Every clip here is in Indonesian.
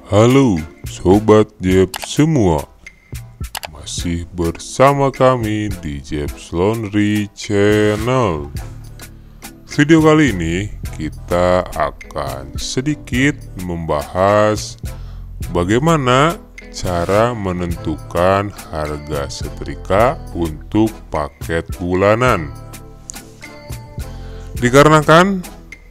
Halo Sobat Jeps semua, masih bersama kami di Jeps Laundry Channel. Video kali ini kita akan sedikit membahas bagaimana cara menentukan harga setrika untuk paket bulanan. Dikarenakan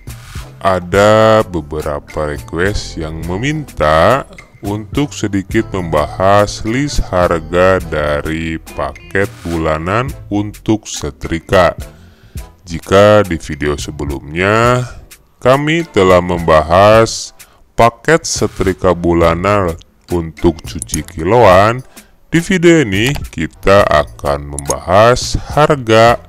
ada beberapa request yang meminta untuk sedikit membahas list harga dari paket bulanan untuk setrika. Jika di video sebelumnya kami telah membahas paket setrika bulanan untuk cuci kiloan, di video ini kita akan membahas harga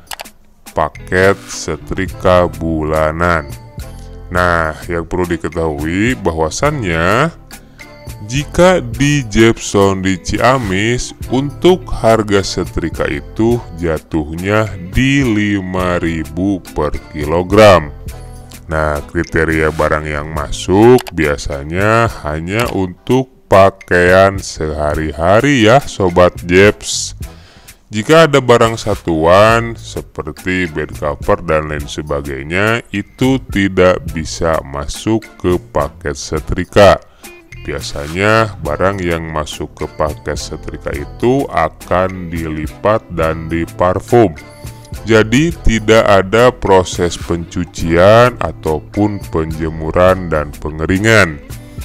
paket setrika bulanan. Nah, yang perlu diketahui bahwasannya jika di Jeps Laundry Ciamis untuk harga setrika itu jatuhnya di 5.000 per kilogram. Nah, kriteria barang yang masuk biasanya hanya untuk pakaian sehari-hari ya Sobat Jeps. Jika ada barang satuan seperti bed cover dan lain sebagainya, itu tidak bisa masuk ke paket setrika. Biasanya barang yang masuk ke paket setrika itu akan dilipat dan diparfum. Jadi tidak ada proses pencucian ataupun penjemuran dan pengeringan.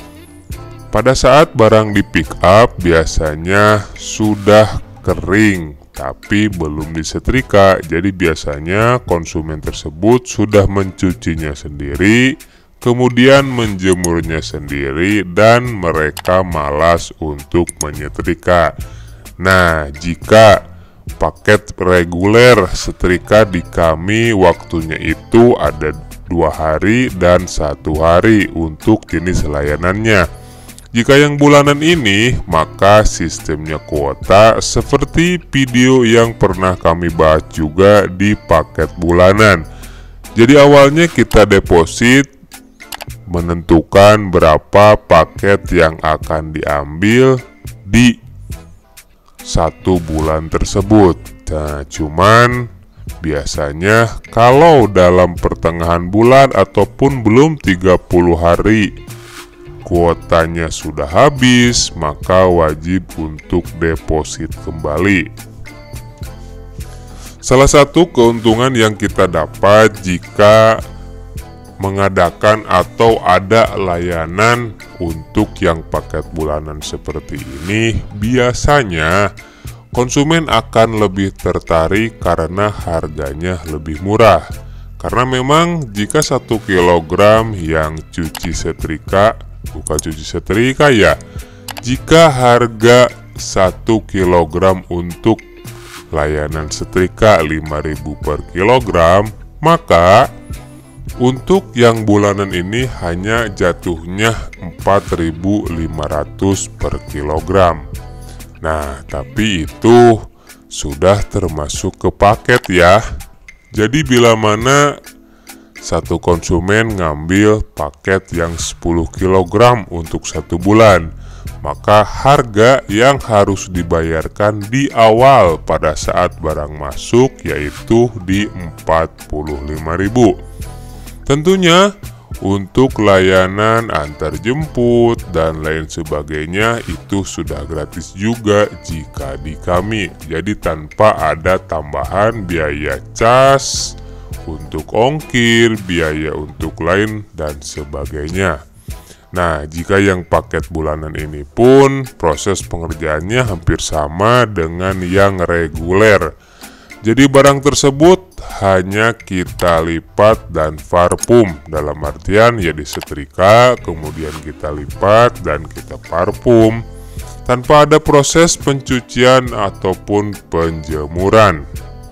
Pada saat barang di pick up biasanya sudah kering tapi belum disetrika, jadi biasanya konsumen tersebut sudah mencucinya sendiri, kemudian menjemurnya sendiri, dan mereka malas untuk menyetrika. Nah, jika paket reguler setrika di kami waktunya itu ada 2 hari dan 1 hari untuk jenis layanannya. Jika yang bulanan ini, maka sistemnya kuota seperti video yang pernah kami bahas juga di paket bulanan. Jadi awalnya kita deposit, menentukan berapa paket yang akan diambil di 1 bulan tersebut. Nah, cuman biasanya kalau dalam pertengahan bulan ataupun belum 30 hari kuotanya sudah habis, maka wajib untuk deposit kembali. Salah satu keuntungan yang kita dapat jika mengadakan atau ada layanan untuk yang paket bulanan seperti ini, biasanya konsumen akan lebih tertarik karena harganya lebih murah. Karena memang jika 1 kilogram yang cuci setrika, bukan cuci setrika ya, jika harga 1 kilogram untuk layanan setrika 5.000 per kilogram, maka untuk yang bulanan ini hanya jatuhnya 4.500 per kilogram. Nah, tapi itu sudah termasuk ke paket ya. Jadi bila mana satu konsumen ngambil paket yang 10 kg untuk 1 bulan, maka harga yang harus dibayarkan di awal pada saat barang masuk yaitu di 45.000. Tentunya untuk layanan antar jemput dan lain sebagainya itu sudah gratis juga jika di kami. Jadi tanpa ada tambahan biaya cas untuk ongkir, biaya untuk lain dan sebagainya. Nah, jika yang paket bulanan ini pun proses pengerjaannya hampir sama dengan yang reguler. Jadi barang tersebut hanya kita lipat dan parfum, dalam artian ya disetrika, kemudian kita lipat dan kita parfum tanpa ada proses pencucian ataupun penjemuran.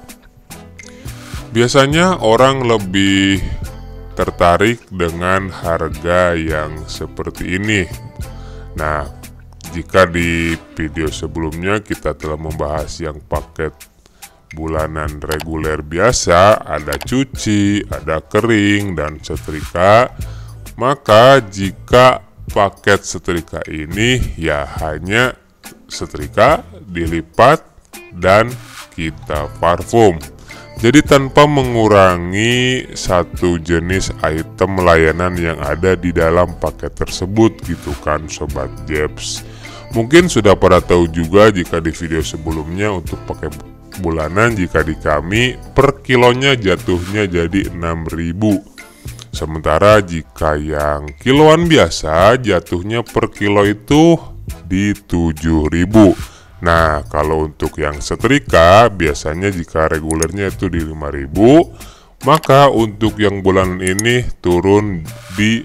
Biasanya orang lebih tertarik dengan harga yang seperti ini. Nah, jika di video sebelumnya kita telah membahas yang paket bulanan reguler biasa, ada cuci, ada kering, dan setrika, maka jika paket setrika ini ya hanya setrika, dilipat, dan kita parfum. Jadi tanpa mengurangi satu jenis item layanan yang ada di dalam paket tersebut gitu kan Sobat Jeps. Mungkin sudah pada tahu juga jika di video sebelumnya untuk pakai bulanan jika di kami per kilonya jatuhnya jadi 6.000. Sementara jika yang kiloan biasa jatuhnya per kilo itu di 7.000. Nah, kalau untuk yang setrika biasanya jika regulernya itu di 5.000, maka untuk yang bulanan ini turun di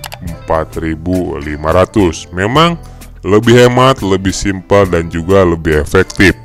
4.500. Memang lebih hemat, lebih simpel dan juga lebih efektif.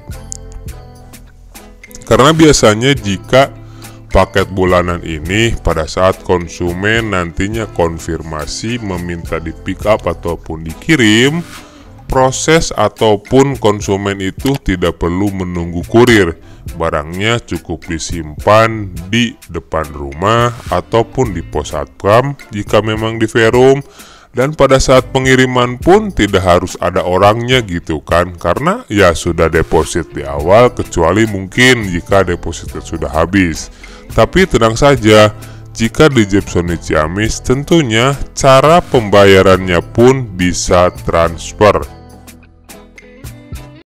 Karena biasanya jika paket bulanan ini pada saat konsumen nantinya konfirmasi meminta di pick up ataupun dikirim, proses ataupun konsumen itu tidak perlu menunggu kurir. Barangnya cukup disimpan di depan rumah ataupun di pos satpam jika memang di Verum. Dan pada saat pengiriman pun tidak harus ada orangnya gitu kan, karena ya sudah deposit di awal, kecuali mungkin jika depositnya sudah habis. Tapi tenang saja, jika di Jepsoni Ciamis tentunya cara pembayarannya pun bisa transfer.